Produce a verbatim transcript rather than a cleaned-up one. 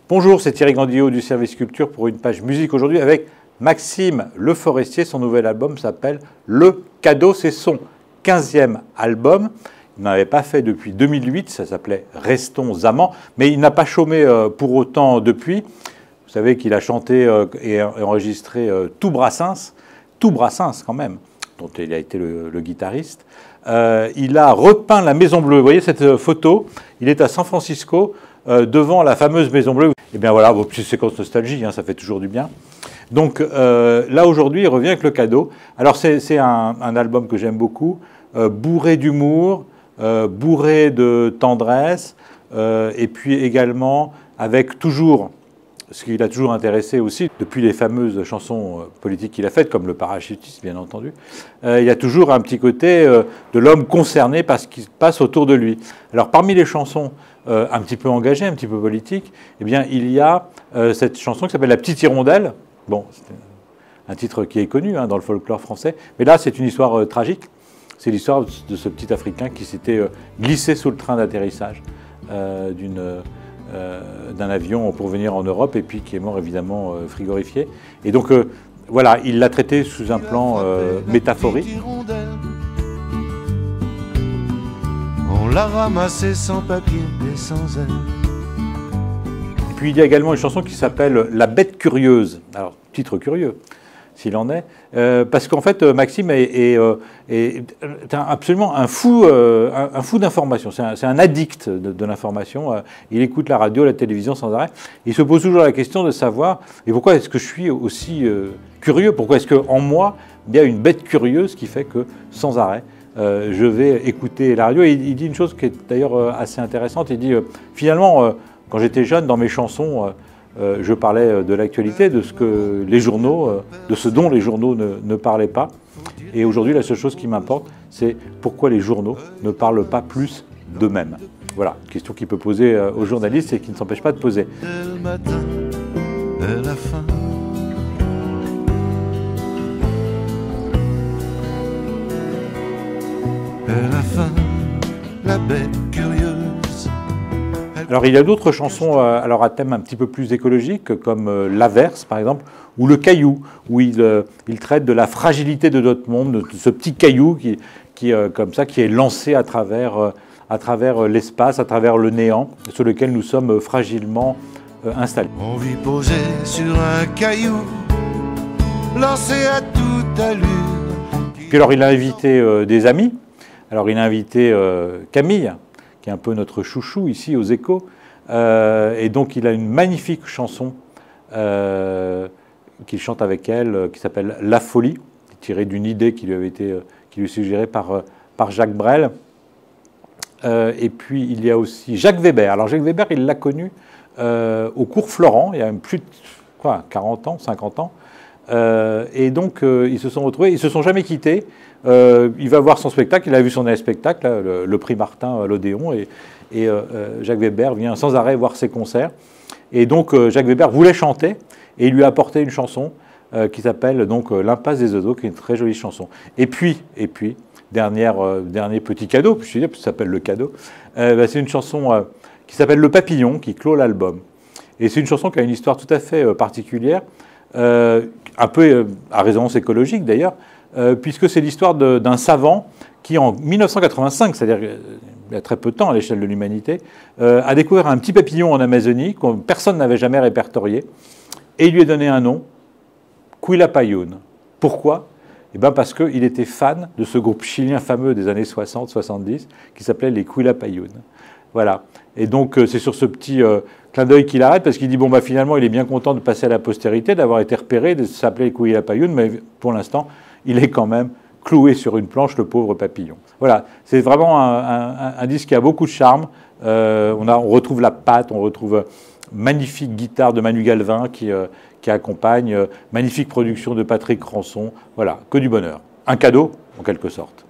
Bonjour, c'est Thierry Gandillot du service culture pour une page musique aujourd'hui avec Maxime Le Forestier. Son nouvel album s'appelle Le Cadeau, c'est son quinzième album. Il n'en avait pas fait depuis deux mille huit, ça s'appelait Restons amants, mais il n'a pas chômé pour autant depuis. Vous savez qu'il a chanté et enregistré tout Brassens, tout Brassens quand même, dont il a été le, le guitariste. Euh, il a repeint la Maison Bleue. Vous voyez cette photo? Il est à San Francisco, euh, devant la fameuse Maison Bleue. Et bien voilà, vos petites séquences nostalgie, hein, ça fait toujours du bien. Donc euh, là, aujourd'hui, il revient avec Le Cadeau. Alors c'est un, un album que j'aime beaucoup, euh, bourré d'humour, euh, bourré de tendresse, euh, et puis également avec toujours... ce qui l'a toujours intéressé aussi, depuis les fameuses chansons politiques qu'il a faites, comme Le Parachutiste, bien entendu, euh, il y a toujours un petit côté euh, de l'homme concerné par ce qui se passe autour de lui. Alors, parmi les chansons euh, un petit peu engagées, un petit peu politiques, eh bien, il y a euh, cette chanson qui s'appelle La Petite Hirondelle. Bon, c'est un titre qui est connu hein, dans le folklore français, mais là, c'est une histoire euh, tragique. C'est l'histoire de ce petit Africain qui s'était euh, glissé sous le train d'atterrissage euh, d'une... Euh, d'un avion pour venir en Europe et puis qui est mort évidemment euh, frigorifié. Et donc euh, voilà, il l'a traité sous un plan euh, métaphorique. On l'a ramassé sans papier et sans aile. Et puis il y a également une chanson qui s'appelle La Bête Curieuse. Alors, titre curieux, s'il en est, euh, parce qu'en fait, Maxime est, est, est, est absolument un fou, euh, un, un fou d'information. C'est un, un addict de, de l'information. Euh, il écoute la radio, la télévision sans arrêt. Il se pose toujours la question de savoir, et pourquoi est-ce que je suis aussi euh, curieux? Pourquoi est-ce qu'en moi, il y a une bête curieuse qui fait que, sans arrêt, euh, je vais écouter la radio? Et il, il dit une chose qui est d'ailleurs assez intéressante. Il dit, euh, finalement, euh, quand j'étais jeune, dans mes chansons, euh, Euh, je parlais de l'actualité, de ce que les journaux, euh, de ce dont les journaux ne, ne parlaient pas. Et aujourd'hui, la seule chose qui m'importe, c'est pourquoi les journaux ne parlent pas plus d'eux-mêmes. Voilà, question qu'il peut poser euh, aux journalistes et qui ne s'empêche pas de poser. Dès le matin, dès la fin. Dès la fin, la bête curieuse. Alors il y a d'autres chansons euh, alors à thème un petit peu plus écologique, comme euh, L'Averse par exemple, ou Le Caillou, où il, euh, il traite de la fragilité de notre monde, de ce petit caillou qui, qui, euh, comme ça, qui est lancé à travers, euh, à travers l'espace, à travers le néant, sur lequel nous sommes fragilement euh, installés. On vit posé sur un caillou, lancé à toute allure. Puis alors il a invité euh, des amis, alors il a invité euh, Camille, qui est un peu notre chouchou ici aux Échos. Euh, et donc il a une magnifique chanson euh, qu'il chante avec elle, euh, qui s'appelle La Folie, tirée d'une idée qui lui avait été euh, qui lui suggérée par, euh, par Jacques Brel. Euh, et puis il y a aussi Jacques Weber. Alors Jacques Weber, il l'a connu euh, au cours Florent, il y a même plus de quoi, quarante ans, cinquante ans. Euh, et donc euh, ils se sont retrouvés, ils se sont jamais quittés. Euh, il va voir son spectacle, il a vu son dernier spectacle, là, le, le prix Martin à l'Odéon, et, et euh, Jacques Weber vient sans arrêt voir ses concerts. Et donc euh, Jacques Weber voulait chanter, et il lui a apporté une chanson euh, qui s'appelle donc euh, L'Impasse des Oiseaux, qui est une très jolie chanson. Et puis, et puis dernière, euh, dernier petit cadeau, puis je dis, ça s'appelle Le Cadeau, euh, bah, c'est une chanson euh, qui s'appelle Le Papillon, qui clôt l'album. Et c'est une chanson qui a une histoire tout à fait euh, particulière, euh, un peu euh, à résonance écologique d'ailleurs, Euh, puisque c'est l'histoire d'un savant qui, en mille neuf cent quatre-vingt-cinq, c'est-à-dire il y a très peu de temps à l'échelle de l'humanité, euh, a découvert un petit papillon en Amazonie que personne n'avait jamais répertorié, et il lui a donné un nom, Quilapayún. Pourquoi? Eh bien parce qu'il était fan de ce groupe chilien fameux des années soixante soixante-dix, qui s'appelait les Quilapayún. Voilà. Et donc c'est sur ce petit euh, clin d'œil qu'il arrête, parce qu'il dit, bon, bah, finalement, il est bien content de passer à la postérité, d'avoir été repéré, de s'appeler Quilapayún, mais pour l'instant, il est quand même cloué sur une planche, le pauvre papillon. Voilà, c'est vraiment un, un, un disque qui a beaucoup de charme. Euh, on, a, on retrouve la patte, on retrouve magnifique guitare de Manu Galvin qui, euh, qui accompagne, magnifique production de Patrick Ranson. Voilà, que du bonheur. Un cadeau, en quelque sorte.